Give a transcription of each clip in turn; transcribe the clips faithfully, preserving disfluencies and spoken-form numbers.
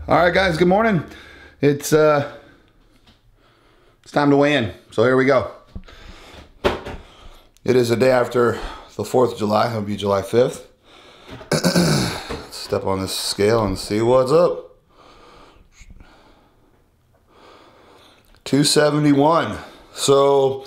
All right, guys, good morning. It's uh, it's time to weigh in. So here we go. It is the day after the fourth of July. It'll be July fifth. Let's step on this scale and see what's up. two seventy-one. So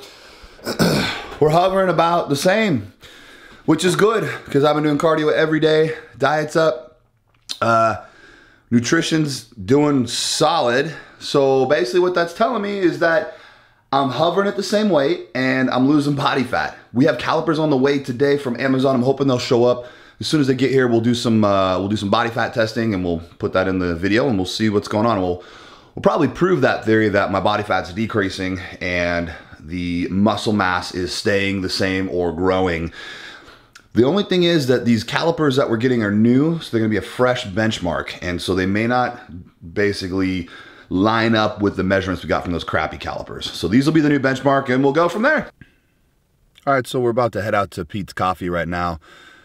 we're hovering about the same, which is good because I've been doing cardio every day. Diet's up. Uh, Nutrition's doing solid. So basically what that's telling me is that I'm hovering at the same weight and I'm losing body fat. We have calipers on the way today from Amazon. I'm hoping they'll show up. As soon as they get here, we'll do some uh, we'll do some body fat testing and we'll put that in the video and we'll see what's going on. We'll, we'll probably prove that theory that my body fat's decreasing and the muscle mass is staying the same or growing. The only thing is that these calipers that we're getting are new, so they're gonna be a fresh benchmark. And so they may not basically line up with the measurements we got from those crappy calipers. So these will be the new benchmark and we'll go from there. All right, so we're about to head out to Pete's Coffee right now.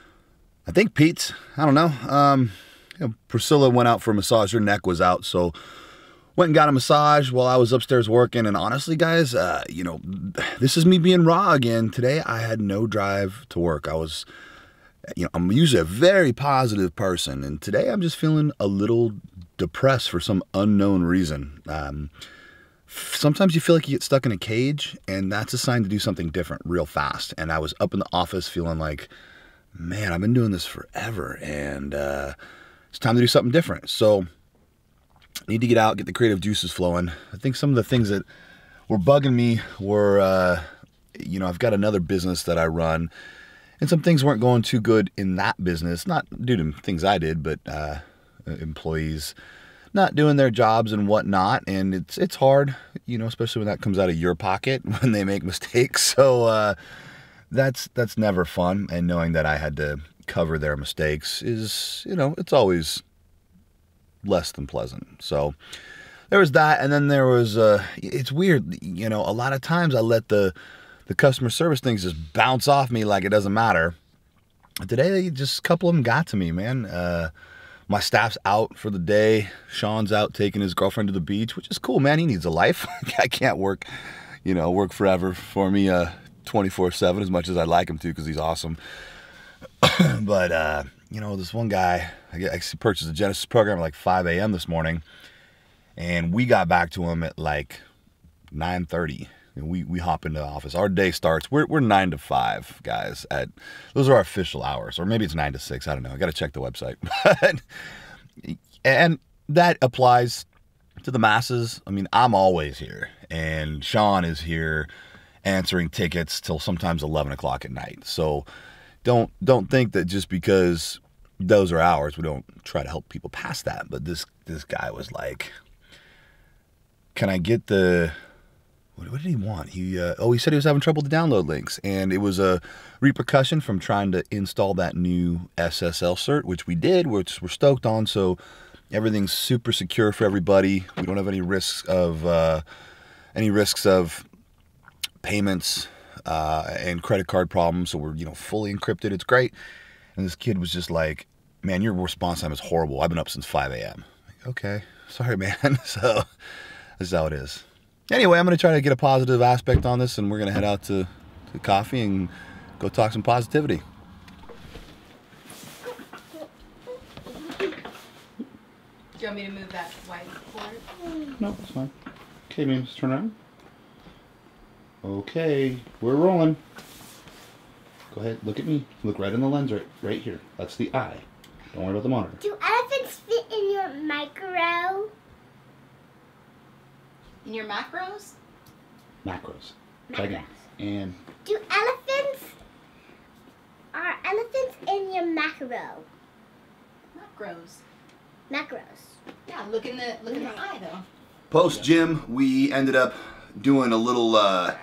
I think Pete's, I don't know. Um, you know, Priscilla went out for a massage, her neck was out, so went and got a massage while I was upstairs working. And honestly, guys, uh, you know, this is me being raw again. Today, I had no drive to work. I was, you know, I'm usually a very positive person. And today I'm just feeling a little depressed for some unknown reason. Um, sometimes you feel like you get stuck in a cage and that's a sign to do something different real fast. And I was up in the office feeling like, man, I've been doing this forever and uh, it's time to do something different. So need to get out, get the creative juices flowing. I think some of the things that were bugging me were, uh, you know, I've got another business that I run, and some things weren't going too good in that business. Not due to things I did, but uh, employees not doing their jobs and whatnot. And it's it's hard, you know, especially when that comes out of your pocket when they make mistakes. So uh, that's that's never fun. And knowing that I had to cover their mistakes is, you know, it's always less than pleasant. So there was that, and then there was uh it's weird, you know, a lot of times I let the the customer service things just bounce off me like it doesn't matter. Today they just a couple of them got to me, man. Uh my staff's out for the day. Sean's out taking his girlfriend to the beach, which is cool, man. He needs a life. I can't work, you know, work forever for me uh twenty-four seven as much as I'd like him to, because he's awesome. But uh you know, this one guy, I purchased a Genesis program at like five A M this morning, and we got back to him at like nine thirty. And we, we hop into the office. Our day starts, we're, we're nine to five, guys. At those are our official hours, or maybe it's nine to six. I don't know. I got to check the website. And that applies to the masses. I mean, I'm always here, and Sean is here answering tickets till sometimes eleven o'clock at night. So don't don't think that just because those are ours, we don't try to help people past that. But this this guy was like, can I get the, what, what did he want? He uh, oh, he said he was having trouble with the download links, and it was a repercussion from trying to install that new S S L cert, which we did, which we're stoked on. So everything's super secure for everybody. We don't have any risks of uh, any risks of payments uh, and credit card problems. So we're, you know, fully encrypted. It's great. And this kid was just like, man, your response time is horrible. I've been up since five A M Like, okay, sorry, man. So this is how it is. Anyway, I'm going to try to get a positive aspect on this, and we're going to head out to, to coffee and go talk some positivity. Do you want me to move that whiteboard? No, that's fine. Okay, man, let's turn around. Okay, we're rolling. Go ahead, look at me. Look right in the lens, right, right here. That's the eye. Don't worry about the monitor. Do elephants fit in your micro? In your macros? Macros. Try again. And Do elephants, are elephants in your macro? Macros. Macros. Yeah, look in the look in the eye though. post gym, we ended up doing a little uh,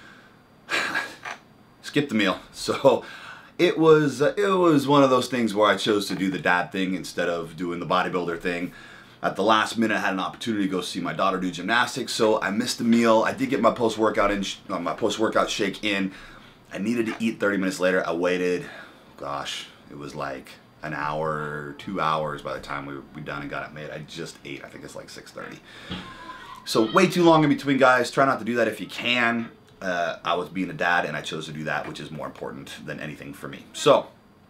skip the meal. So it was uh, it was one of those things where I chose to do the dad thing instead of doing the bodybuilder thing. At the last minute, I had an opportunity to go see my daughter do gymnastics, so I missed the meal. I did get my post-workout in, uh, my post-workout shake in. I needed to eat thirty minutes later. I waited. Gosh, it was like an hour, two hours by the time we were we done and got it made. I just ate. I think it's like six thirty. So way too long in between, guys. Try not to do that if you can. Uh, I was being a dad and I chose to do that, which is more important than anything for me. So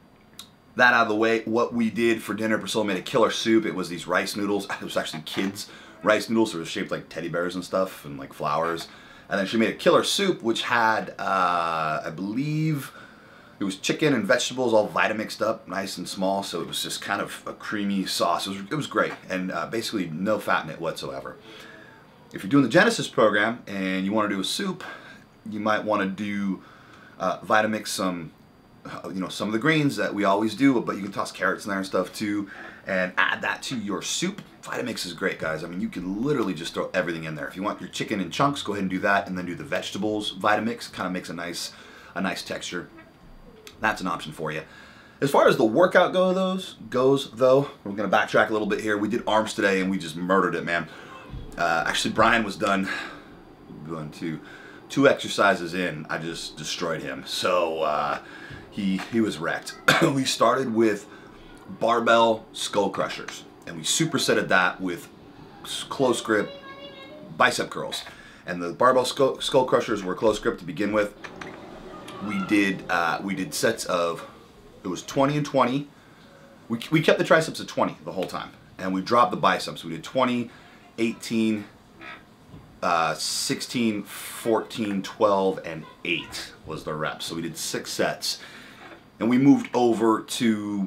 that out of the way, what we did for dinner, Priscilla made a killer soup. It was these rice noodles. It was actually kids' rice noodles. So it was shaped like teddy bears and stuff and like flowers. And then she made a killer soup, which had, uh, I believe, it was chicken and vegetables all Vitamixed up, nice and small. So it was just kind of a creamy sauce. It was, it was great. And uh, basically no fat in it whatsoever. If you're doing the Genesis program and you want to do a soup, you might want to do uh, Vitamix some, you know, some of the greens that we always do, but you can toss carrots in there and stuff too, and add that to your soup. Vitamix is great, guys. I mean, you can literally just throw everything in there. If you want your chicken in chunks, go ahead and do that, and then do the vegetables Vitamix. Kind of makes a nice, a nice texture. That's an option for you. As far as the workout go, those goes though, we're gonna backtrack a little bit here. We did arms today, and we just murdered it, man. Uh, actually, Brian was done. Going to. Two exercises in, I just destroyed him. So uh, he he was wrecked. We started with barbell skull crushers, and we supersetted that with close grip bicep curls. And the barbell skull, skull crushers were close grip to begin with. We did uh, we did sets of, it was twenty and twenty. We we kept the triceps at twenty the whole time, and we dropped the biceps. We did twenty, eighteen. Uh, sixteen, fourteen, twelve, and eight was the reps. So we did six sets. And we moved over to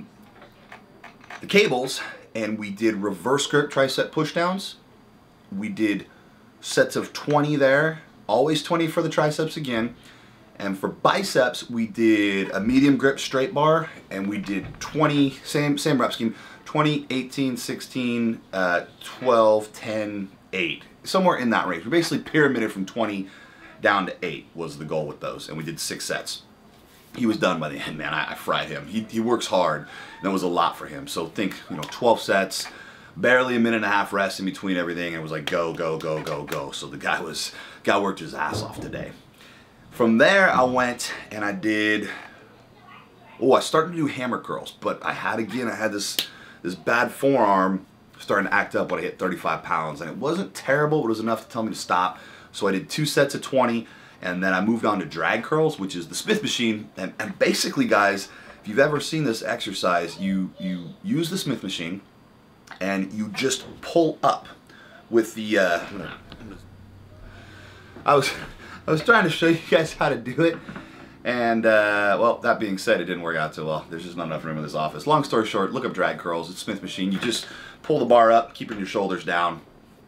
the cables and we did reverse grip tricep pushdowns. We did sets of twenty there, always twenty for the triceps again. And for biceps, we did a medium grip straight bar and we did twenty, same, same rep scheme, twenty, eighteen, sixteen, uh, twelve, ten, eight. Somewhere in that range. We basically pyramided from twenty down to eight was the goal with those, and we did six sets. He was done by the end, man. I, I fried him. He, he works hard, and that was a lot for him. So think, you know, twelve sets, barely a minute and a half rest in between everything, and it was like go, go, go, go, go. So the guy was, guy worked his ass off today. From there, I went and I did, oh, I started to do hammer curls, but I had, again, I had this, this bad forearm starting to act up when I hit thirty-five pounds, and it wasn't terrible, but it was enough to tell me to stop. So I did two sets of twenty, and then I moved on to drag curls, which is the Smith machine. And, and basically, guys, if you've ever seen this exercise, you you use the Smith machine and you just pull up with the. Uh, I was I was trying to show you guys how to do it. And, uh, well, that being said, it didn't work out too well. There's just not enough room in this office. Long story short, look up drag curls. It's Smith machine. You just pull the bar up, keeping your shoulders down.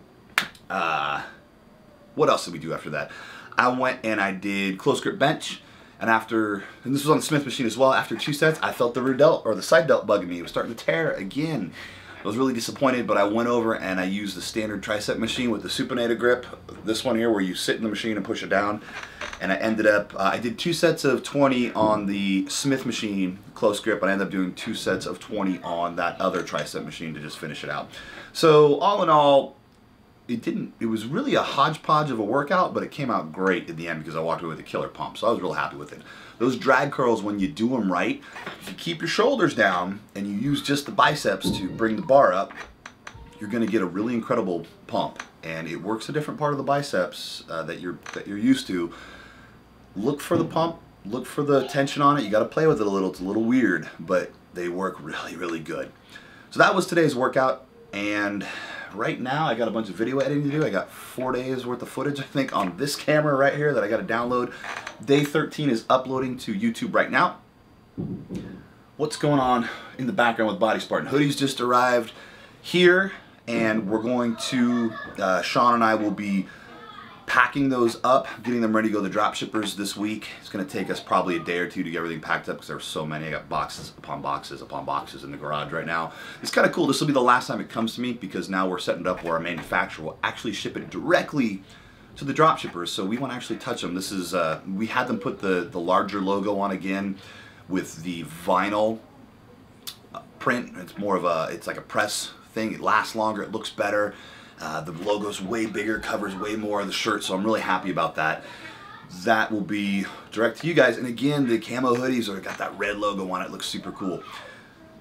Uh, what else did we do after that? I went and I did close grip bench. And after, and this was on the Smith machine as well, after two sets, I felt the rear delt, or the side delt bugging me. It was starting to tear again. I was really disappointed, but I went over and I used the standard tricep machine with the supinator grip. This one here where you sit in the machine and push it down. And I ended up, uh, I did two sets of twenty on the Smith machine, close grip, but I ended up doing two sets of twenty on that other tricep machine to just finish it out. So all in all, it didn't, it was really a hodgepodge of a workout, but it came out great at the end because I walked away with a killer pump. So I was real happy with it. Those drag curls, when you do them right, if you keep your shoulders down and you use just the biceps to bring the bar up, you're going to get a really incredible pump. And it works a different part of the biceps uh, that you're that you're used to. Look for the pump, look for the tension on it. You got to play with it a little. It's a little weird, but they work really, really good. So that was today's workout, and right now I got a bunch of video editing to do. I got four days worth of footage, I think, on this camera right here that I got to download. Day thirteen is uploading to YouTube right now. What's going on in the background with Body Spartan? Hoodies just arrived here, and we're going to, uh, Sean and I will be packing those up, getting them ready to go to the drop shippers this week. It's going to take us probably a day or two to get everything packed up because there are so many. I got boxes upon boxes upon boxes in the garage right now. It's kind of cool. This will be the last time it comes to me because now we're setting it up where our manufacturer will actually ship it directly to the drop shippers, so we won't actually touch them. This is, uh, we had them put the, the larger logo on again with the vinyl print. It's more of a, it's like a press thing. It lasts longer, it looks better. Uh, the logo's way bigger, covers way more of the shirt, so I'm really happy about that. That will be direct to you guys. And again, the camo hoodies are got that red logo on it. It looks super cool.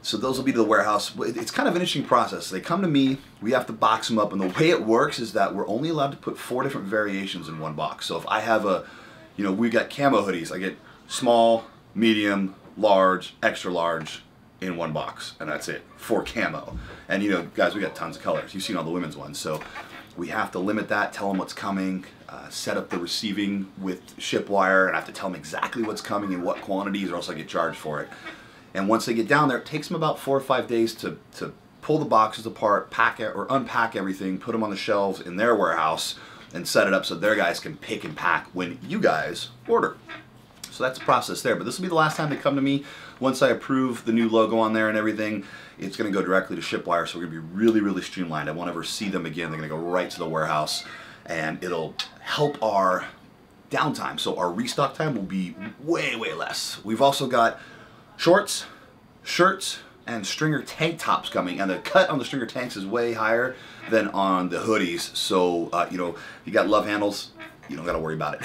So those will be to the warehouse. It's kind of an interesting process. They come to me, we have to box them up, and the way it works is that we're only allowed to put four different variations in one box. So if I have a, you know, we got camo hoodies, I get small, medium, large, extra large in one box, and that's it, for camo. And you know, guys, we got tons of colors. You've seen all the women's ones, so we have to limit that, tell them what's coming, uh, set up the receiving with ship wire, and I have to tell them exactly what's coming in what quantities, or else I get charged for it. And once they get down there, it takes them about four or five days to, to pull the boxes apart, pack it, or unpack everything, put them on the shelves in their warehouse, and set it up so their guys can pick and pack when you guys order. So that's the process there. But this will be the last time they come to me. Once I approve the new logo on there and everything, it's going to go directly to Shipwire, so we're going to be really, really streamlined. I won't ever see them again. They're going to go right to the warehouse, and it'll help our downtime. So our restock time will be way, way less. We've also got shorts, shirts, and stringer tank tops coming, and the cut on the stringer tanks is way higher than on the hoodies. So uh, you know, you got love handles, you don't got to worry about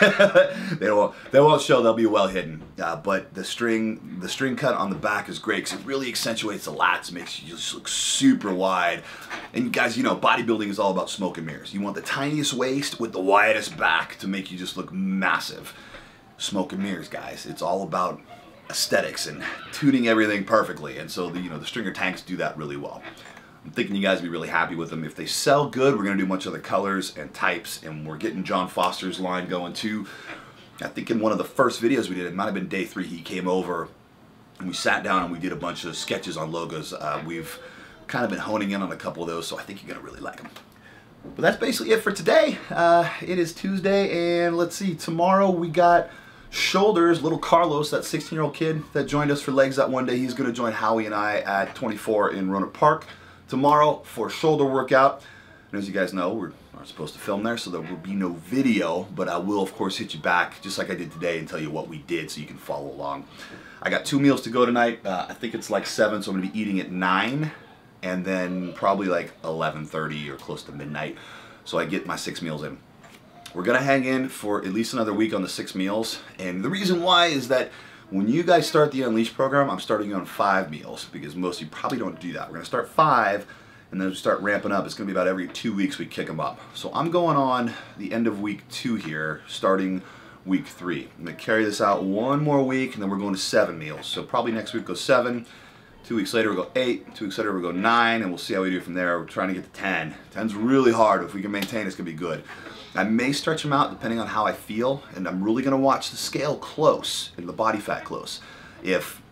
it. they won't they won't show, they'll be well hidden. Uh, but the string the string cut on the back is great because it really accentuates the lats, makes you just look super wide. And guys, you know, bodybuilding is all about smoke and mirrors. You want the tiniest waist with the widest back to make you just look massive. Smoke and mirrors, guys. It's all about aesthetics and tuning everything perfectly, and so the you know the stringer tanks do that really well. I'm thinking you guys will be really happy with them. If they sell good, we're going to do a bunch of the colors and types, and we're getting John Foster's line going too. I think in one of the first videos we did, it might have been day three, he came over and we sat down and we did a bunch of sketches on logos. Uh, we've kind of been honing in on a couple of those, so I think you're going to really like them. But that's basically it for today. Uh, it is Tuesday, and let's see, tomorrow we got shoulders. Little Carlos, that sixteen year old kid that joined us for legs that one day, he's going to join Howie and I at twenty-four in Roanoke Park tomorrow for a shoulder workout. And as you guys know, we're not supposed to film there, so there will be no video, but I will of course hit you back just like I did today and tell you what we did so you can follow along. I got two meals to go tonight. uh, I think it's like seven, so I'm going to be eating at nine, and then probably like eleven thirty or close to midnight, so I get my six meals in. We're going to hang in for at least another week on the six meals, and the reason why is that when you guys start the Unleash program, I'm starting you on five meals, because most of you probably don't do that. We're going to start five, and then we start ramping up. It's going to be about every two weeks we kick them up. So I'm going on the end of week two here, starting week three. I'm going to carry this out one more week, and then we're going to seven meals. So probably next week we'll go seven, two weeks later we'll go eight, two weeks later we'll go nine, and we'll see how we do from there. We're trying to get to ten. ten's really hard. If we can maintain, it's going to be good. I may stretch them out depending on how I feel, and I'm really going to watch the scale close and the body fat close. If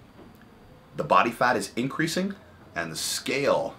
the body fat is increasing and the scale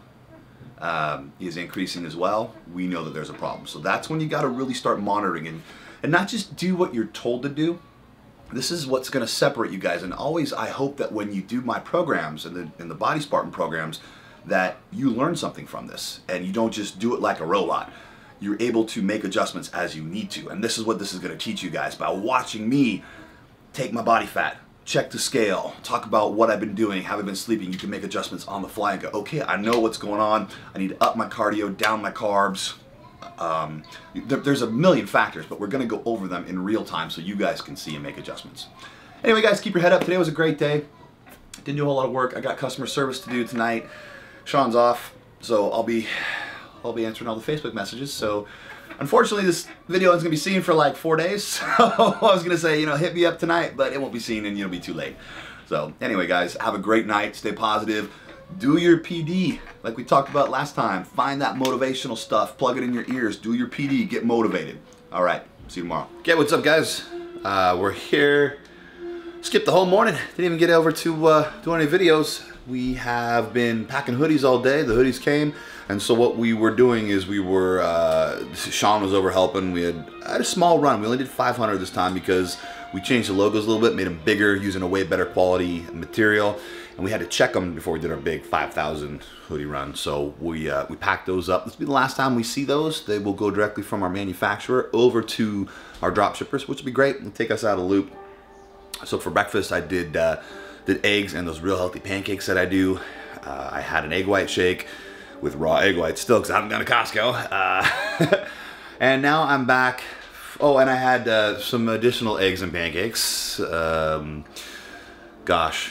um, is increasing as well, we know that there's a problem. So that's when you got to really start monitoring and, and not just do what you're told to do. This is what's going to separate you guys. And always, I hope that when you do my programs and the, and the Body Spartan programs, that you learn something from this and you don't just do it like a robot. You're able to make adjustments as you need to. And this is what this is going to teach you guys. By watching me take my body fat, check the scale, talk about what I've been doing, have I been sleeping, you can make adjustments on the fly and go, okay, I know what's going on. I need to up my cardio, down my carbs. Um, there, there's a million factors, but we're going to go over them in real time so you guys can see and make adjustments. Anyway, guys, keep your head up. Today was a great day. Didn't do a whole lot of work. I got customer service to do tonight. Sean's off, so I'll be... I'll be answering all the Facebook messages. So unfortunately this video is going to be seen for like four days. So I was going to say, you know, hit me up tonight, but it won't be seen and it'll be too late. So anyway, guys, have a great night. Stay positive. Do your P D like we talked about last time. Find that motivational stuff. Plug it in your ears. Do your P D. Get motivated. All right. See you tomorrow. Okay, what's up, guys? Uh, we're here. Skipped the whole morning. Didn't even get over to uh, do any videos. We have been packing hoodies all day. The hoodies came. And so what we were doing is we were, uh, Sean was over helping. We had, had a small run. We only did five hundred this time because we changed the logos a little bit, made them bigger using a way better quality material. And we had to check them before we did our big five thousand hoodie run. So we, uh, we packed those up. This will be the last time we see those. They will go directly from our manufacturer over to our drop shippers, which will be great. It'll take us out of the loop. So for breakfast, I did, uh, did eggs and those real healthy pancakes that I do. Uh, I had an egg white shake with raw egg whites still because I haven't gone to Costco. Uh, and now I'm back. Oh, and I had uh, some additional eggs and pancakes. Um, gosh,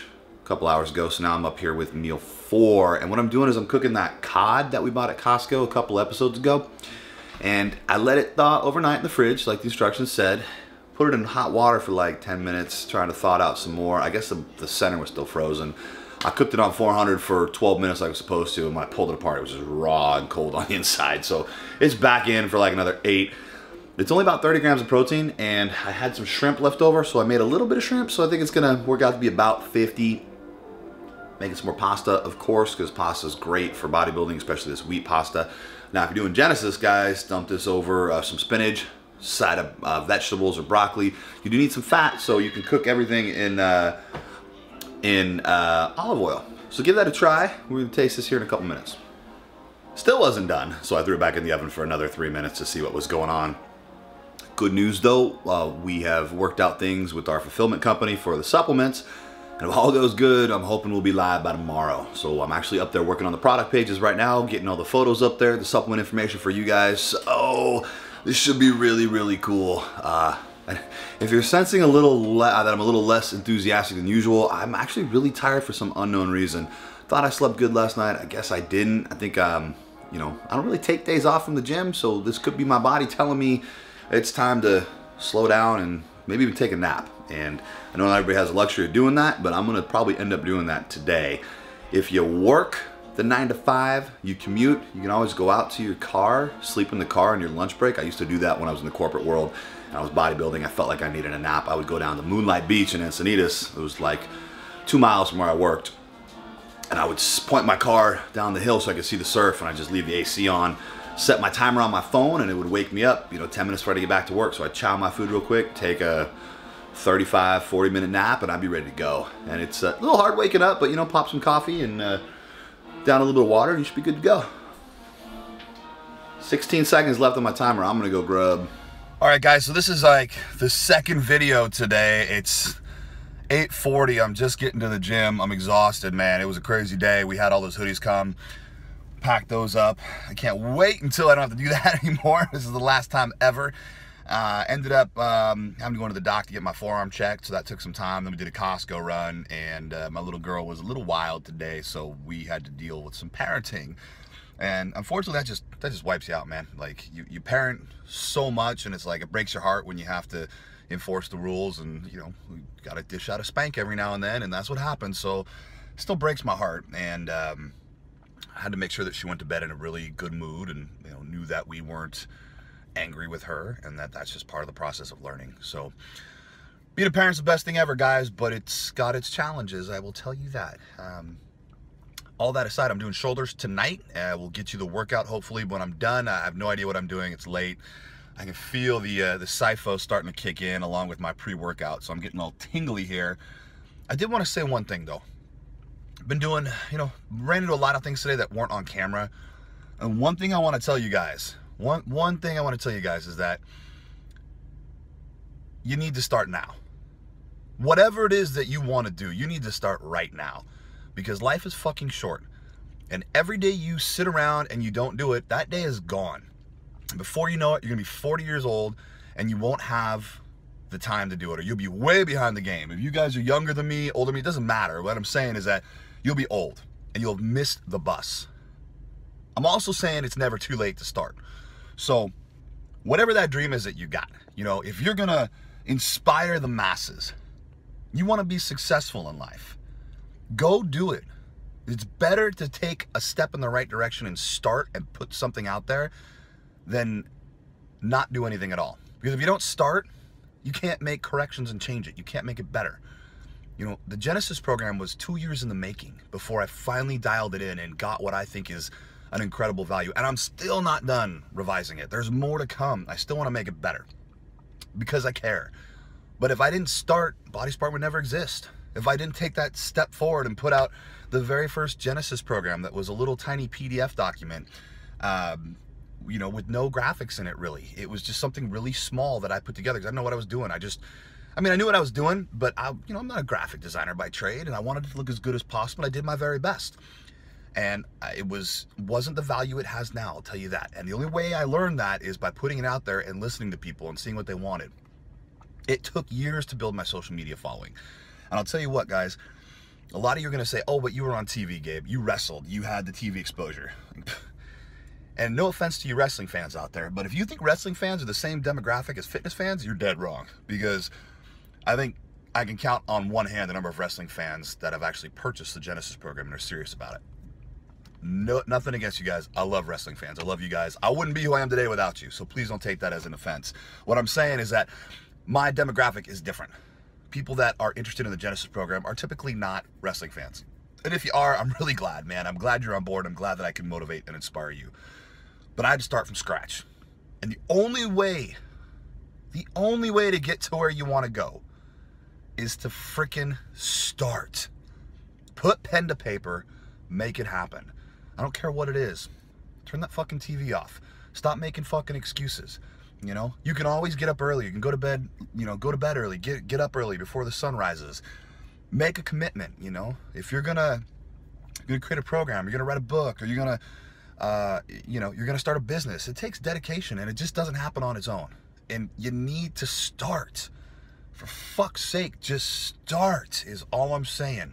couple hours ago, so now I'm up here with meal four. And what I'm doing is I'm cooking that cod that we bought at Costco a couple episodes ago. And I let it thaw overnight in the fridge, like the instructions said. Put it in hot water for like ten minutes, trying to thaw it out some more. I guess the, the center was still frozen. I cooked it on four hundred for twelve minutes like I was supposed to, and when I pulled it apart, it was just raw and cold on the inside. So it's back in for like another eight. It's only about thirty grams of protein, and I had some shrimp left over, so I made a little bit of shrimp, so I think it's gonna work out to be about fifty. Making some more pasta, of course, because pasta is great for bodybuilding, especially this wheat pasta. Now, if you're doing Genesis, guys, dump this over uh, some spinach, side of uh, vegetables or broccoli. You do need some fat, so you can cook everything in uh, in uh, olive oil. So give that a try. We're gonna taste this here in a couple minutes. Still wasn't done, so I threw it back in the oven for another three minutes to see what was going on. Good news though, uh, we have worked out things with our fulfillment company for the supplements, and if all goes good, I'm hoping we'll be live by tomorrow. So I'm actually up there working on the product pages right now, getting all the photos up there, the supplement information for you guys. So this should be really, really cool. Uh, if you're sensing a little le that I'm a little less enthusiastic than usual, I'm actually really tired for some unknown reason. Thought I slept good last night. I guess I didn't. I think, um, you know, I don't really take days off from the gym, so this could be my body telling me it's time to slow down and maybe even take a nap. And I know not everybody has the luxury of doing that, but I'm gonna probably end up doing that today. If you work the nine to five, you commute, you can always go out to your car, sleep in the car on your lunch break. I used to do that when I was in the corporate world and I was bodybuilding. I felt like I needed a nap. I would go down to Moonlight Beach in Encinitas. It was like two miles from where I worked. And I would point my car down the hill so I could see the surf, and I'd just leave the A C on, set my timer on my phone, and it would wake me up, you know, ten minutes before I get back to work. So I'd chow my food real quick, take a thirty-five, forty minute nap, and I'd be ready to go. And it's a little hard waking up, but you know, pop some coffee and uh, down a little bit of water, and you should be good to go. sixteen seconds left on my timer. I'm gonna go grub. All right, guys, so this is like the second video today. It's eight forty, I'm just getting to the gym. I'm exhausted, man. It was a crazy day. We had all those hoodies come, pack those up. I can't wait until I don't have to do that anymore. This is the last time ever. Uh, ended up um, having to go into the doc to get my forearm checked, so that took some time. Then we did a Costco run, and uh, my little girl was a little wild today, so we had to deal with some parenting. And unfortunately, that just that just wipes you out, man. Like, you, you parent so much, and it's like it breaks your heart when you have to enforce the rules, and you know, we gotta dish out a spank every now and then, and that's what happens. So it still breaks my heart, and um, I had to make sure that she went to bed in a really good mood, and you know, knew that we weren't angry with her, and that that's just part of the process of learning. So being a parent's the best thing ever, guys, but it's got its challenges, I will tell you that. Um, all that aside, I'm doing shoulders tonight. I uh, will get you the workout hopefully when I'm done. I have no idea what I'm doing. It's late. I can feel the uh, the S I F O starting to kick in along with my pre-workout, so I'm getting all tingly here. I did want to say one thing though. I've been doing, you know, ran into a lot of things today that weren't on camera, and one thing I want to tell you guys, one one thing I want to tell you guys is that you need to start now. Whatever it is that you want to do, you need to start right now, because life is fucking short, and every day you sit around and you don't do it, that day is gone. Before you know it, you're gonna be forty years old and you won't have the time to do it, or you'll be way behind the game. If you guys are younger than me, older than me, it doesn't matter. What I'm saying is that you'll be old and you'll have missed the bus. I'm also saying it's never too late to start. So whatever that dream is that you got, you know, if you're gonna inspire the masses, you wanna be successful in life, go do it. It's better to take a step in the right direction and start and put something out there than not do anything at all. Because if you don't start, you can't make corrections and change it. You can't make it better. You know, the Genesis program was two years in the making before I finally dialed it in and got what I think is an incredible value. And I'm still not done revising it. There's more to come. I still want to make it better because I care. But if I didn't start, Body Spartan would never exist. If I didn't take that step forward and put out the very first Genesis program that was a little tiny P D F document, um, you know, with no graphics in it really. It was just something really small that I put together because I didn't know what I was doing. I just, I mean, I knew what I was doing, but I, you know, I'm not a graphic designer by trade, and I wanted it to look as good as possible. I did my very best. And it was, wasn't the value it has now, I'll tell you that. And the only way I learned that is by putting it out there and listening to people and seeing what they wanted. It took years to build my social media following. And I'll tell you what, guys, A lot of you are going to say, oh, but you were on T V, Gabe. You wrestled. You had the T V exposure. And no offense to you wrestling fans out there, but if you think wrestling fans are the same demographic as fitness fans, you're dead wrong. Because I think I can count on one hand the number of wrestling fans that have actually purchased the Genesis program and are serious about it. No, nothing against you guys. I love wrestling fans. I love you guys. I wouldn't be who I am today without you, so please don't take that as an offense. What I'm saying is that my demographic is different. People that are interested in the Genesis program are typically not wrestling fans. And if you are, I'm really glad, man. I'm glad you're on board. I'm glad that I can motivate and inspire you. But I had to start from scratch. And the only way, the only way to get to where you want to go is to frickin' start. Put pen to paper, make it happen. I don't care what it is. Turn that fucking T V off. Stop making fucking excuses. You know, you can always get up early. You can go to bed, you know, go to bed early. Get get up early before the sun rises. Make a commitment, you know. If you're gonna, you're gonna create a program, you're gonna write a book, or you're gonna, uh, you know, you're gonna start a business. It takes dedication, and it just doesn't happen on its own. And you need to start. For fuck's sake, just start is all I'm saying.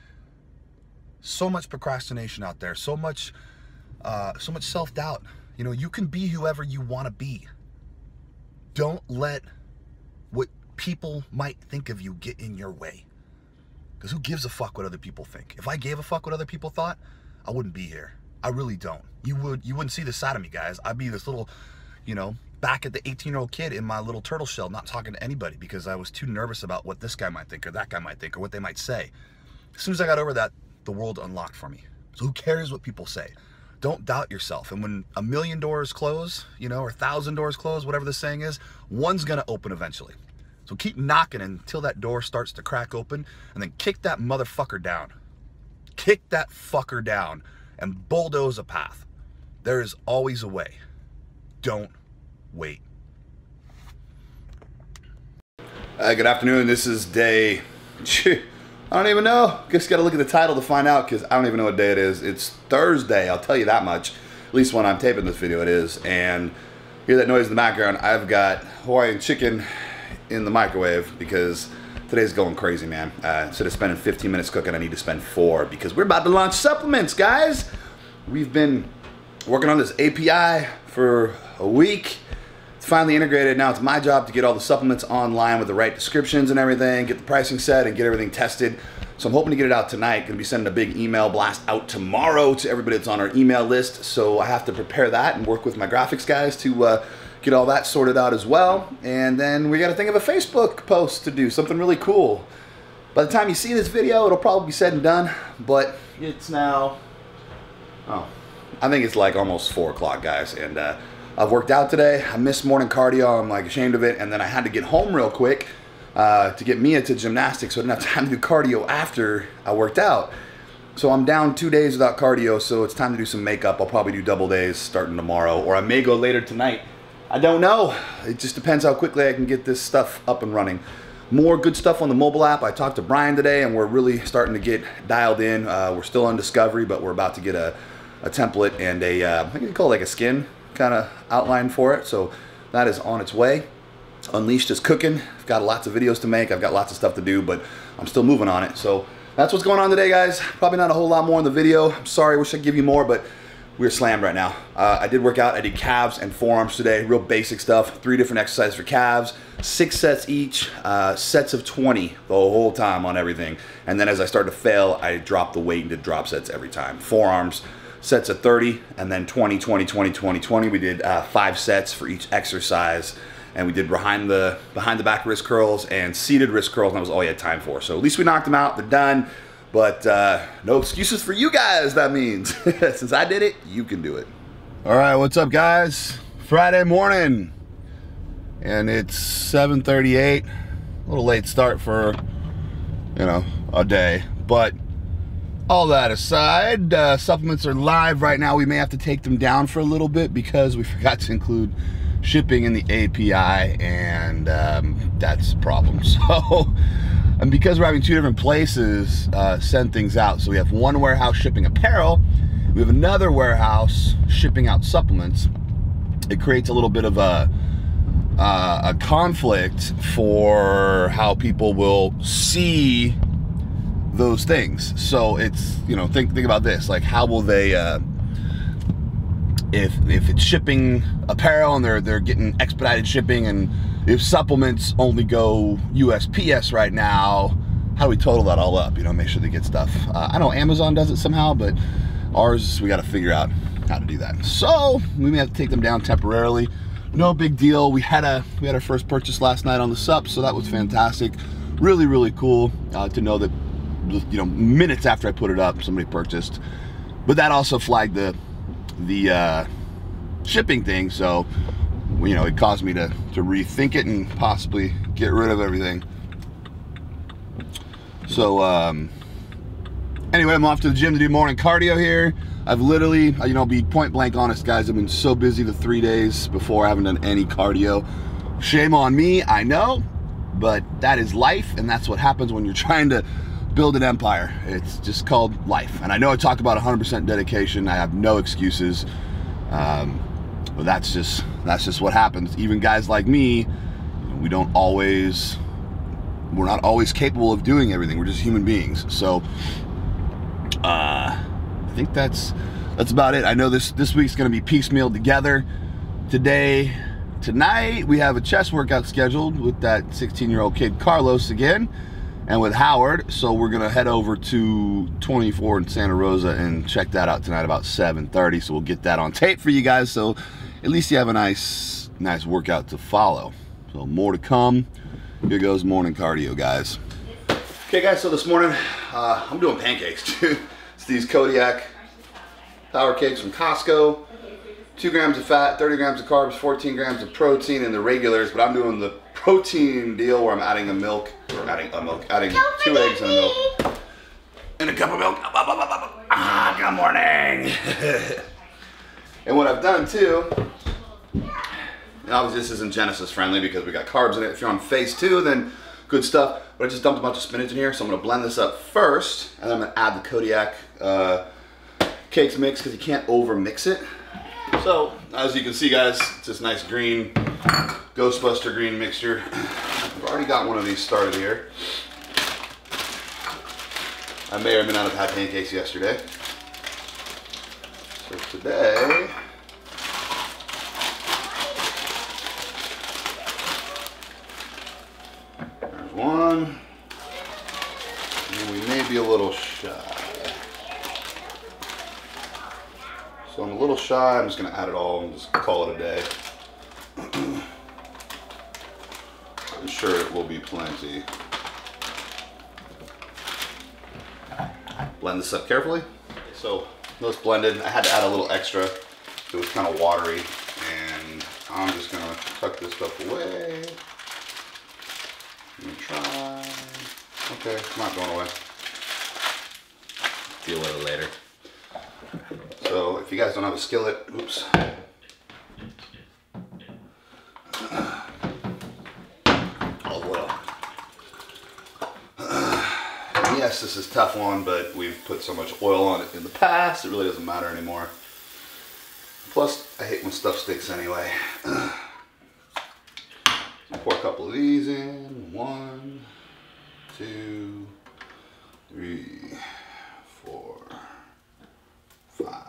So much procrastination out there. So much, uh, so much self-doubt. You know, you can be whoever you want to be. Don't let what people might think of you get in your way. Because who gives a fuck what other people think? If I gave a fuck what other people thought, I wouldn't be here. I really don't. You would, you wouldn't see this side of me, guys. I'd be this little, you know, back at the eighteen-year-old kid in my little turtle shell, not talking to anybody because I was too nervous about what this guy might think or that guy might think or what they might say. As soon as I got over that, the world unlocked for me. So who cares what people say? Don't doubt yourself. And when a million doors close, you know, or a thousand doors close, whatever the saying is, one's gonna open eventually. So keep knocking until that door starts to crack open, and then kick that motherfucker down. Kick that fucker down and bulldoze a path. There is always a way. Don't wait. Uh, good afternoon. This is day... I don't even know. Just got to look at the title to find out because I don't even know what day it is. It's Thursday, I'll tell you that much. At least when I'm taping this video it is. And hear that noise in the background. I've got Hawaiian chicken in the microwave because today's going crazy, man. Uh, instead of spending fifteen minutes cooking, I need to spend four because we're about to launch supplements, guys. We've been working on this A P I for a week. It's finally integrated. Now it's my job to get all the supplements online with the right descriptions and everything, get the pricing set and get everything tested. So I'm hoping to get it out tonight. Gonna be sending a big email blast out tomorrow to everybody that's on our email list. So I have to prepare that and work with my graphics guys to uh, get all that sorted out as well. And then we gotta think of a Facebook post to do, something really cool. By the time you see this video, it'll probably be said and done, but it's now, oh, I think it's like almost four o'clock, guys. And uh, I've worked out today. I missed morning cardio. I'm like ashamed of it. And then I had to get home real quick uh, to get Mia to gymnastics, so I didn't have time to do cardio after I worked out. So I'm down two days without cardio, so it's time to do some makeup. I'll probably do double days starting tomorrow, or I may go later tonight. I don't know. It just depends how quickly I can get this stuff up and running. More good stuff on the mobile app. I talked to Brian today, and we're really starting to get dialed in. Uh, we're still on discovery, but we're about to get a, a template and a, uh, I think you call it like a skin kind of outline for it. So that is on its way. Unleashed is cooking. I've got lots of videos to make. I've got lots of stuff to do, but I'm still moving on it. So that's what's going on today, guys. Probably not a whole lot more in the video. I'm sorry, I wish I'd give you more, but we're slammed right now. Uh, I did work out. I did calves and forearms today. Real basic stuff. Three different exercises for calves. Six sets each. Uh, sets of twenty the whole time on everything. And then as I started to fail, I dropped the weight and did drop sets every time. Forearms, sets of thirty, and then twenty, twenty, twenty, twenty, twenty. We did uh, five sets for each exercise. And we did behind the behind the back wrist curls and seated wrist curls, and that was all you had time for. So at least we knocked them out. They're done. But uh, no excuses for you guys, that means. Since I did it, you can do it. All right, what's up, guys? Friday morning. And it's seven thirty-eight. A little late start for, you know, a day. But all that aside, uh, supplements are live right now. We may have to take them down for a little bit because we forgot to include shipping in the A P I, and um, that's a problem. So, and because we're having two different places uh, send things out, so we have one warehouse shipping apparel, we have another warehouse shipping out supplements. It creates a little bit of a uh, a conflict for how people will see those things. So it's, you know, think think about this, like how will they uh, if if it's shipping apparel and they're they're getting expedited shipping, and if supplements only go U S P S right now, how do we total that all up, you know, make sure they get stuff? uh, I know Amazon does it somehow, but ours, we got to figure out how to do that. So we may have to take them down temporarily. No big deal. We had a we had our first purchase last night on the sup, so that was fantastic. Really, really cool uh, to know that, you know, minutes after I put it up, somebody purchased. But that also flagged the the uh, shipping thing, so you know, it caused me to to rethink it and possibly get rid of everything. So um, anyway, I'm off to the gym to do morning cardio here. I've literally, you know, be point blank honest, guys, I've been so busy the three days before, I haven't done any cardio. Shame on me, I know, but that is life, and that's what happens when you're trying to build an empire. It's just called life. And I know I talk about one hundred percent dedication. I have no excuses, um, but that's just that's just what happens. Even guys like me, you know, we don't always, we're not always capable of doing everything. We're just human beings. So, uh, I think that's that's about it. I know this this week's gonna be piecemealed together. Today, tonight, we have a chest workout scheduled with that sixteen year old kid Carlos again, and with Howard. So we're gonna head over to twenty-four in Santa Rosa and check that out tonight about seven thirty. So we'll get that on tape for you guys, so at least you have a nice nice workout to follow. So more to come. Here goes morning cardio, guys. Okay guys, so this morning uh, I'm doing pancakes too. It's these Kodiak power cakes from Costco. Two grams of fat, thirty grams of carbs, fourteen grams of protein in the regulars, but I'm doing the protein deal where I'm adding a milk, or adding a milk, adding two eggs and a milk, and a cup of milk. Ah, good morning. And what I've done too, and obviously this isn't Genesis friendly because we got carbs in it. If you're on phase two, then good stuff. But I just dumped a bunch of spinach in here, so I'm gonna blend this up first, and then I'm gonna add the Kodiak uh, cakes mix, because you can't over mix it. So, as you can see guys, it's this nice green, Ghostbuster green mixture. I've already got one of these started here. I may or may not have had pancakes yesterday. So today, there's one, and we may be a little shy. So I'm a little shy, I'm just gonna add it all and just call it a day. I'm sure it will be plenty. Blend this up carefully. So those blended, I had to add a little extra. It was kind of watery, and I'm just gonna tuck this stuff away. Let me try. Okay, it's not going away. Deal with it later. So if you guys don't have a skillet, oops. Olive oil. Yes, this is Teflon, but we've put so much oil on it in the past, it really doesn't matter anymore. Plus, I hate when stuff sticks anyway. Pour a couple of these in. One, two, three, four, five.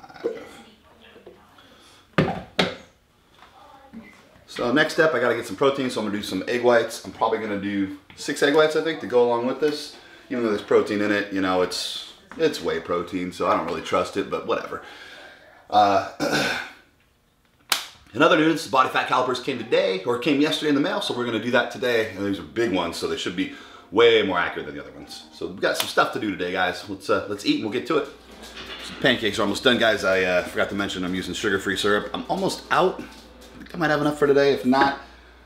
So next step, I gotta get some protein, so I'm gonna do some egg whites. I'm probably gonna do six egg whites, I think, to go along with this. Even though there's protein in it, you know, it's it's whey protein, so I don't really trust it, but whatever. Uh, in other news, body fat calipers came today, or came yesterday in the mail, so we're gonna do that today. And these are big ones, so they should be way more accurate than the other ones. So we've got some stuff to do today, guys. Let's uh, let's eat and we'll get to it. Some pancakes are almost done, guys. I uh, forgot to mention I'm using sugar-free syrup. I'm almost out. I think I might have enough for today. If not,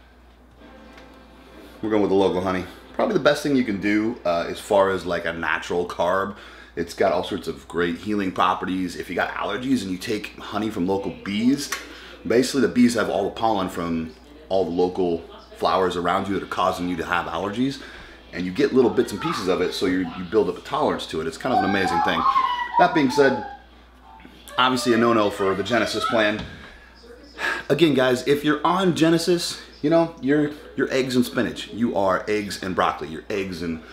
we're going with the local honey. Probably the best thing you can do uh, as far as like a natural carb. It's got all sorts of great healing properties. If you got allergies and you take honey from local bees, basically the bees have all the pollen from all the local flowers around you that are causing you to have allergies, and you get little bits and pieces of it, so you, you build up a tolerance to it. It's kind of an amazing thing. That being said, obviously a no-no for the Genesis plan. Again, guys, if you're on Genesis, you know, you're, you're eggs and spinach. You are eggs and broccoli. You're eggs and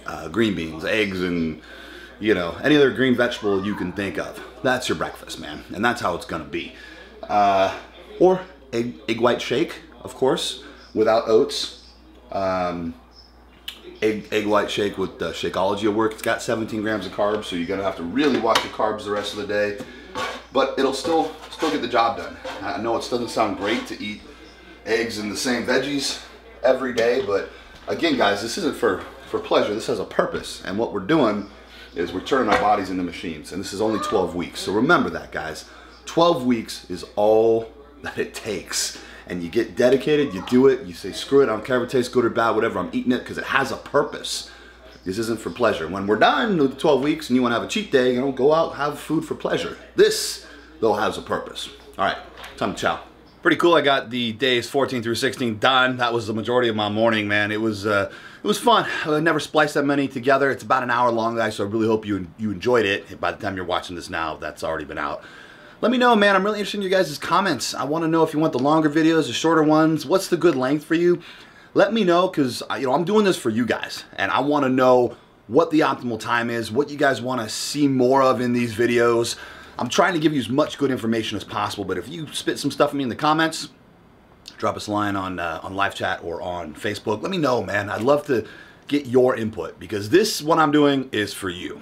uh, green beans, eggs, and you know, any other green vegetable you can think of. That's your breakfast, man. And that's how it's gonna be. Uh, or egg, egg white shake, of course, without oats. Um, egg, egg white shake with uh, Shakeology will work. It's got seventeen grams of carbs, so you're gonna have to really watch your carbs the rest of the day. But it'll still, still get the job done. I know it doesn't sound great to eat eggs and the same veggies every day, but again, guys, this isn't for, for pleasure. This has a purpose. And what we're doing is we're turning our bodies into machines, and this is only twelve weeks. So remember that, guys. twelve weeks is all that it takes. And you get dedicated, you do it, you say, screw it, I don't care if it tastes good or bad, whatever, I'm eating it because it has a purpose. This isn't for pleasure. When we're done with the twelve weeks and you want to have a cheat day, you know, go out, have food for pleasure. This, though, has a purpose. All right, time to chow. Pretty cool. I got the days fourteen through sixteen done. That was the majority of my morning, man. It was uh, it was fun. I never spliced that many together. It's about an hour long, guys, so I really hope you you enjoyed it. By the time you're watching this now, that's already been out. Let me know, man. I'm really interested in you guys' comments. I want to know if you want the longer videos, the shorter ones. What's the good length for you? Let me know, because you know I'm doing this for you guys, and I want to know what the optimal time is, what you guys want to see more of in these videos. I'm trying to give you as much good information as possible, but if you spit some stuff at me in the comments, drop us a line on uh, on live chat or on Facebook. Let me know, man. I'd love to get your input, because this, what I'm doing, is for you.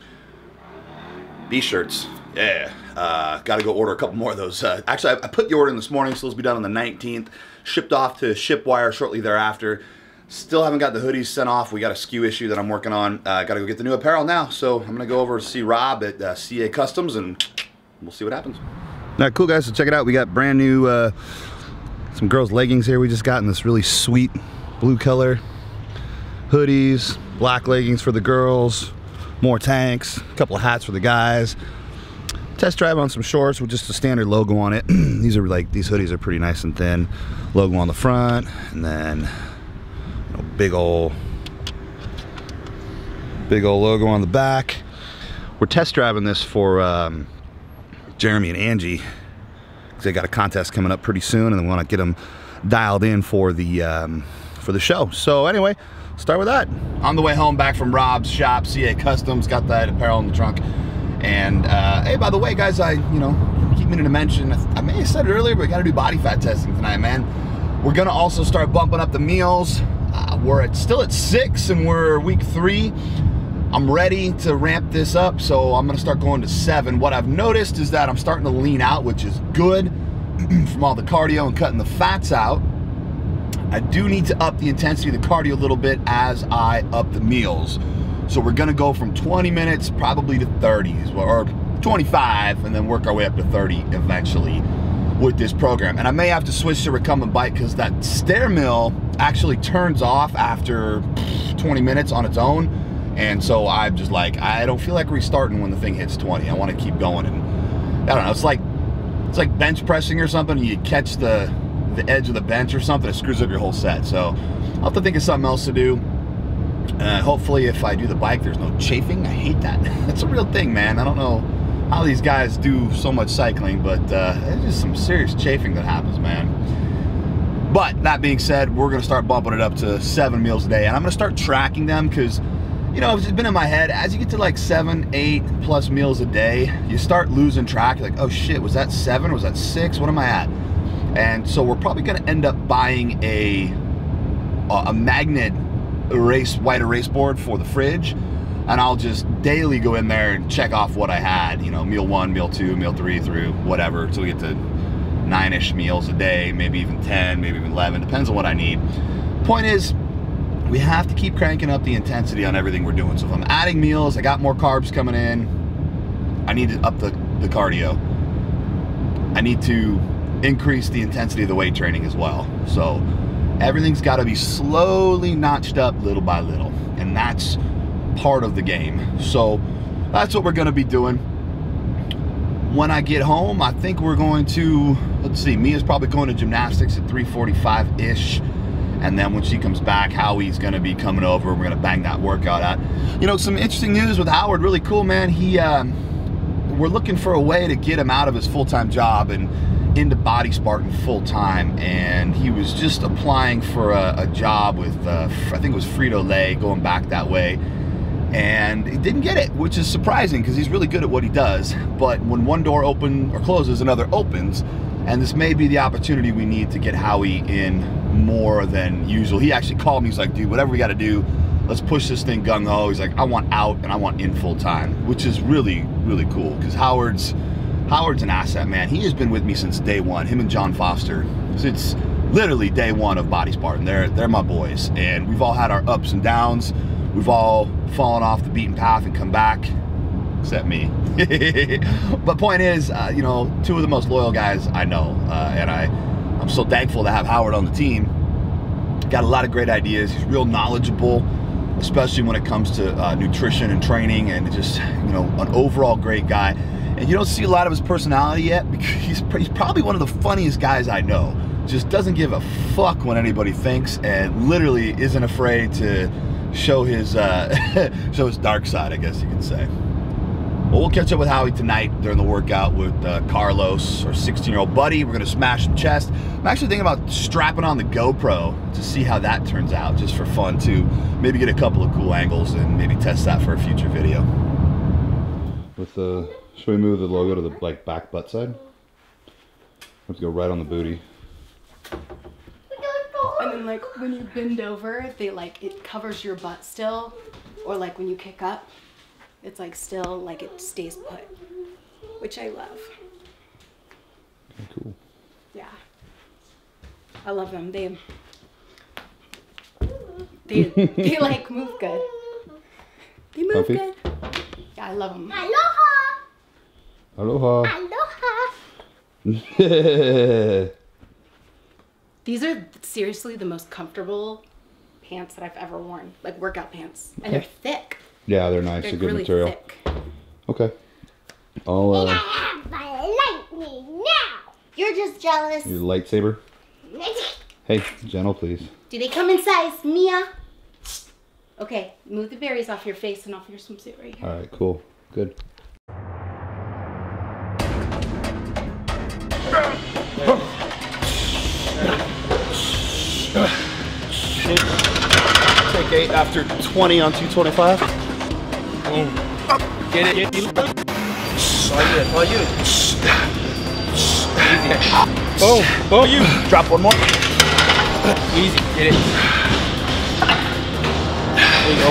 These shirts, yeah. Uh, got to go order a couple more of those. Uh, actually, I, I put the order in this morning, so those will be done on the nineteenth. Shipped off to Shipwire shortly thereafter. Still haven't got the hoodies sent off. We got a S K U issue that I'm working on. Uh, got to go get the new apparel now. So I'm going to go over to see Rob at uh, C A Customs, and we'll see what happens. All right, cool, guys. So check it out. We got brand new, uh, some girls' leggings here. We just got in this really sweet blue color. Hoodies, black leggings for the girls, more tanks, a couple of hats for the guys. Test drive on some shorts with just a standard logo on it. These are like, these hoodies are pretty nice and thin. Logo on the front, and then you know, big old, big old logo on the back. We're test driving this for um, Jeremy and Angie, because they got a contest coming up pretty soon, and they want to get them dialed in for the um, for the show. So anyway, start with that. On the way home back from Rob's shop, C A Customs, got that apparel in the trunk. And uh, hey, by the way, guys, I you know keep meaning to mention, I may have said it earlier, but we got to do body fat testing tonight, man. We're gonna also start bumping up the meals. Uh, we're at, still at six, and we're week three. I'm ready to ramp this up, so I'm gonna start going to seven. What I've noticed is that I'm starting to lean out, which is good from all the cardio and cutting the fats out. I do need to up the intensity of the cardio a little bit as I up the meals. So we're gonna go from twenty minutes probably to thirties, or twenty-five, and then work our way up to thirty eventually with this program. And I may have to switch to recumbent bike, because that stair mill actually turns off after twenty minutes on its own. And so I'm just like, I don't feel like restarting when the thing hits twenty. I wanna keep going. And I don't know, it's like it's like bench pressing or something. You catch the, the edge of the bench or something, it screws up your whole set. So I'll have to think of something else to do. Uh, hopefully if I do the bike, there's no chafing. I hate that. That's a real thing, man. I don't know how these guys do so much cycling, but uh, there's just some serious chafing that happens, man. But that being said, we're gonna start bumping it up to seven meals a day, and I'm gonna start tracking them, because you know, it's been in my head, as you get to like seven, eight plus meals a day, you start losing track. You're like, oh shit, was that seven? Was that six? What am I at? And so we're probably gonna end up buying a a magnet erase white erase board for the fridge, and I'll just daily go in there and check off what I had, you know, meal one, meal two, meal three through whatever, until we get to nine-ish meals a day, maybe even ten, maybe even eleven, depends on what I need. Point is, we have to keep cranking up the intensity on everything we're doing. So if I'm adding meals, I got more carbs coming in, I need to up the, the cardio. I need to increase the intensity of the weight training as well. So everything's got to be slowly notched up little by little, and that's part of the game. So that's what we're going to be doing. When I get home, I think we're going to, let's see, Mia's probably going to gymnastics at three forty-five-ish, and then when she comes back, Howie's going to be coming over. We're going to bang that workout out. You know, some interesting news with Howard, really cool, man. He, um, we're looking for a way to get him out of his full-time job, and into Body Spartan full time, and he was just applying for a, a job with, uh, I think it was Frito-Lay, going back that way. And he didn't get it, which is surprising because he's really good at what he does. But when one door opens or closes, another opens. And this may be the opportunity we need to get Howie in more than usual. He actually called me, he's like, dude, whatever we got to do, let's push this thing gung-ho. He's like, I want out and I want in full time, which is really, really cool because Howard's, Howard's an asset, man. He has been with me since day one, him and John Foster. Since literally day one of Body Spartan. They're, they're my boys. And we've all had our ups and downs. We've all fallen off the beaten path and come back, except me. But point is, uh, you know, two of the most loyal guys I know, uh, and I, I'm so thankful to have Howard on the team. Got a lot of great ideas. He's real knowledgeable, especially when it comes to uh, nutrition and training, and just, you know, an overall great guy. And you don't see a lot of his personality yet because he's, he's probably one of the funniest guys I know. Just doesn't give a fuck what anybody thinks, and literally isn't afraid to show his uh, show his dark side, I guess you can say. Well, we'll catch up with Howie tonight during the workout with uh, Carlos, our sixteen-year-old buddy. We're gonna smash some chest. I'm actually thinking about strapping on the GoPro to see how that turns out, just for fun too. Maybe get a couple of cool angles and maybe test that for a future video. With the, should we move the logo to the like back butt side? Let's go right on the booty. And then like when you bend over, they like, it covers your butt still. Or like when you kick up, it's like still, like it stays put. Which I love. Okay, cool. Yeah. I love them. They, they, they like move good. They move Comfy? good. Yeah, I love them. Aloha. Aloha. Aloha. These are seriously the most comfortable pants that I've ever worn, like workout pants, and they're thick. Yeah, they're nice. They're a good really material. thick. Okay. I'll, And I uh, have my lightning now. You're just jealous. your lightsaber. Hey, gentle, please. Do they come in size, Mia? Okay, move the berries off your face and off your swimsuit right here. All right, cool. Good. Take eight after twenty on two twenty-five. Boom. Get it. Get it. All you. All you. Easy. Boom. Boom. You. Drop one more. Easy. Get it. There you go.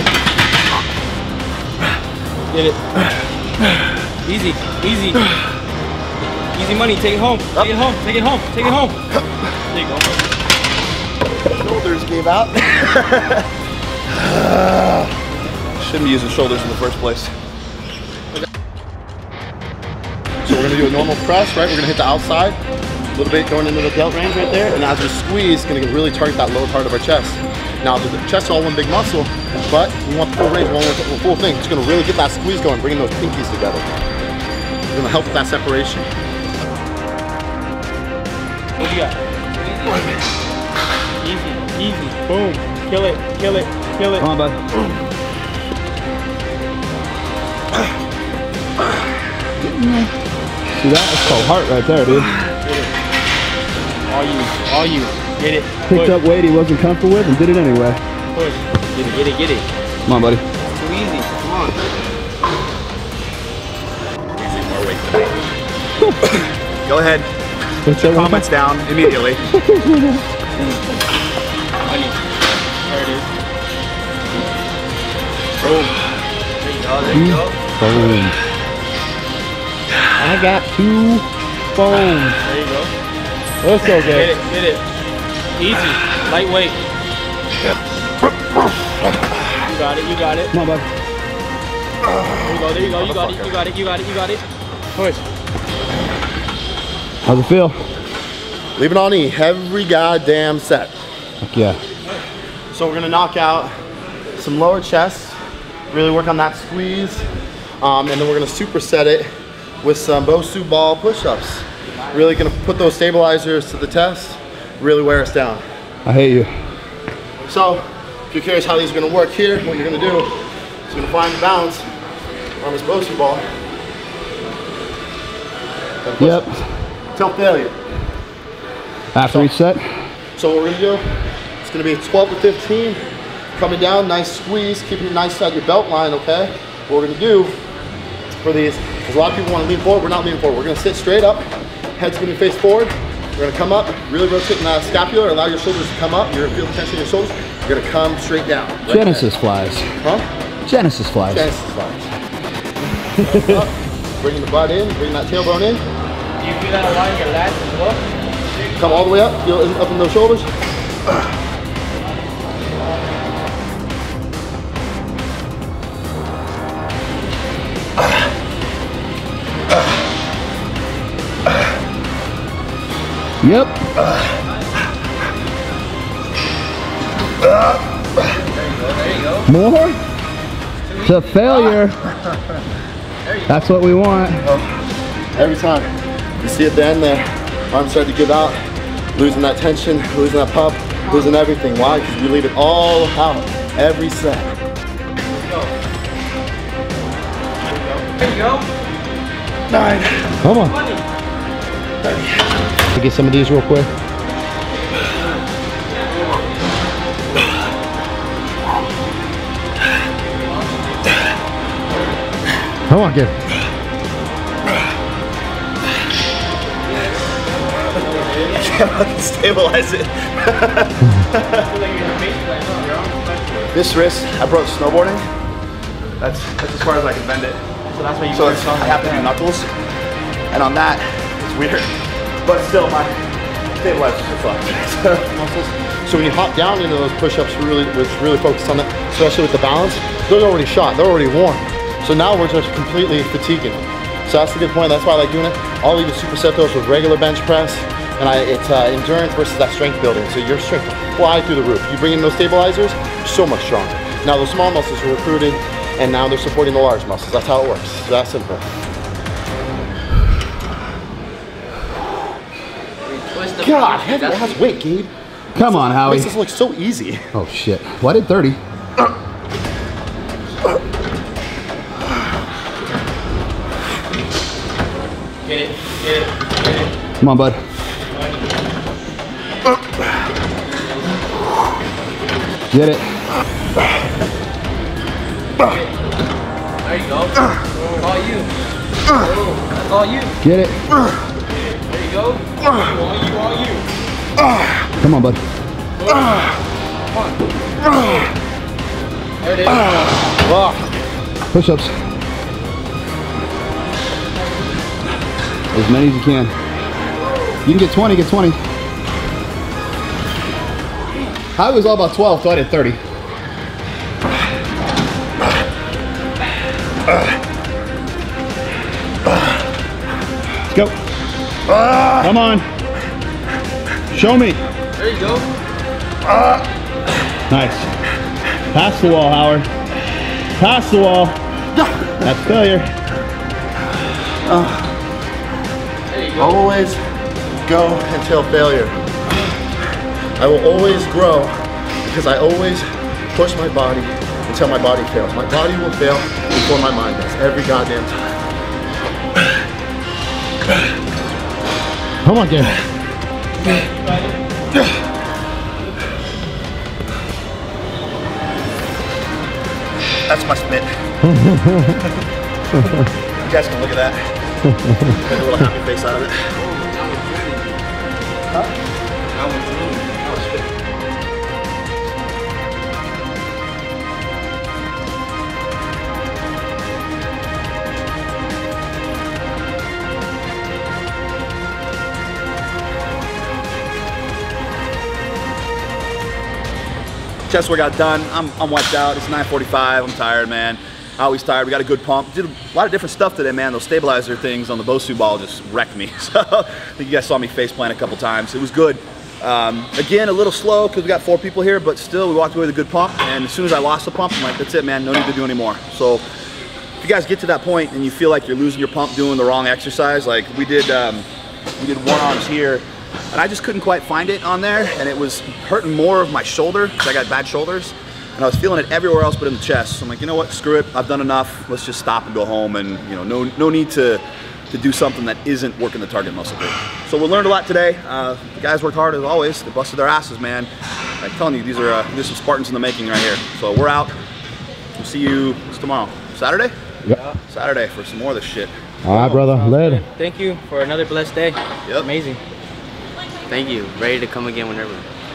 Get it. Easy. Easy. Easy money. Take it home. Take it home. Take it home. Take it home. There you go. Shoulders gave out. Shouldn't be using shoulders in the first place. So we're gonna do a normal press, right? We're gonna hit the outside, a little bit going into the delt range right there, and as we squeeze, gonna really target that lower part of our chest. Now the chest is all one big muscle, but we want the full range, one the full thing. It's gonna really get that squeeze going, bringing those pinkies together. It's gonna help with that separation. What you got? Easy, easy, boom, kill it, kill it, kill it. Come on, bud. See that? That's called heart right there, dude. Get it. All you, all you, get it. Picked up weight he wasn't comfortable with and did it anyway. Push, get it, get it, get it. Come on, buddy. Too easy, come on. Go ahead. Put your comments down immediately. Money. There it is. Boom. There you go, there you go. Boom. I got two bones. There you go. Let's go, Get it, get it. Easy, lightweight. You got it, you got it. Come on, bud. There you go, there you go, you got it, you got it, you got it, you got it. Push. How's it feel? Leave it on E every goddamn set. Heck yeah. So we're gonna knock out some lower chest, really work on that squeeze, um, and then we're gonna superset it with some Bosu ball push-ups. Really gonna put those stabilizers to the test, really wear us down. I hate you. So, if you're curious how these are gonna work here, what you're gonna do is you're gonna find the balance on this Bosu ball. Yep. till failure. After each set? So what we're gonna do, it's gonna be twelve to fifteen, coming down, nice squeeze, keeping it nice at your belt line, okay? What we're gonna do for these, because a lot of people wanna lean forward, we're not leaning forward. We're gonna sit straight up, head's gonna face forward. We're gonna come up, really rotate the scapula, allow your shoulders to come up. You're gonna feel the tension in your shoulders. You're gonna come straight down. Right Genesis there. flies. Huh? Genesis flies. Genesis flies. Up, bringing the butt in, bringing that tailbone in. Do you feel that along your lats as well? Come all the way up, feel it up in those shoulders. Yep. There you go. More? To failure. That's what we want. Every time. You see at the end there, arms start to give out, losing that tension, losing that pump, losing everything. Why? Because we leave it all out every set. There you go. Nine. Come on. Get some of these real quick. Come on, get it. I can stabilize it. This wrist, I broke snowboarding. That's that's as far as I can bend it. So that's why you So it's, I have to do knuckles, and on that, it's weird. But still, my stabilizers are fucked. So when you hop down into those push-ups, really, it's really focused on that, especially with the balance. They're already shot, they're already worn. So now we're just completely fatiguing. So that's a good point. That's why I like doing it. I'll even superset those with regular bench press, and I, it's uh, endurance versus that strength building. So your strength will fly through the roof. You bring in those stabilizers, you're so much stronger. Now those small muscles are recruited, and now they're supporting the large muscles. That's how it works. So that's simple. God, heavy ass weight, Gabe. Come on, Howie. Makes this look so easy. Oh shit. Well, I did thirty. Get it, get it, get it. Come on, bud. Get it. There you go. That's all you. That's all you. Get it. There you go. All you, all you. Come on, bud. Come on. There it is. Push-ups. As many as you can. You can get twenty, get twenty. I was all about twelve, so I did thirty. Let's go. Come on. Show me. There you go. Nice. Pass the wall, Howard. Pass the wall. That's failure. There you go. Always go until failure. I will always grow because I always push my body until my body fails. My body will fail before my mind does, every goddamn time. Come on, Gabe. That's my spit. You guys can look at that. Get a little happy face out of it. Huh? Chest work got done. I'm, I'm wiped out. It's nine forty-five. I'm tired, man. Always tired. We got a good pump. Did a lot of different stuff today, man. Those stabilizer things on the Bosu ball just wrecked me. So I think you guys saw me face plant a couple times. It was good. Um, again, a little slow because we got four people here, but still we walked away with a good pump. And as soon as I lost the pump, I'm like, that's it, man. No need to do any more. So if you guys get to that point and you feel like you're losing your pump doing the wrong exercise, like we did, um, we did one arms here. And I just couldn't quite find it on there, and it was hurting more of my shoulder because I got bad shoulders, and I was feeling it everywhere else but in the chest. So I'm like, you know what, screw it, I've done enough. Let's just stop and go home, and you know, no, no need to to do something that isn't working the target muscle group. So we learned a lot today. Uh, the guys worked hard as always. They busted their asses, man. I'm telling you, these are uh, these are some Spartans in the making right here. So we're out. We'll see you tomorrow. Saturday? Yep. Saturday for some more of this shit. All right, brother. Later. Thank you for another blessed day. Yep. Amazing. Thank you. Ready to come again whenever.